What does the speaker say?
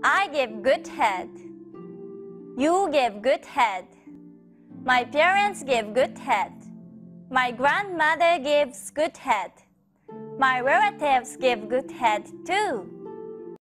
I give good head. You give good head. My parents give good head. My grandmother gives good head. My relatives give good head too.